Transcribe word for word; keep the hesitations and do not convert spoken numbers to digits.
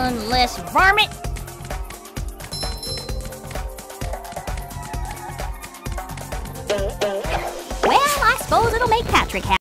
Mindless varmint! Well, I suppose it'll make Patrick happy.